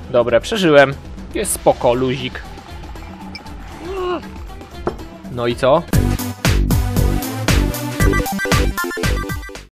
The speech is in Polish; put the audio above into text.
Dobra, przeżyłem. Jest spoko, luzik. No i co?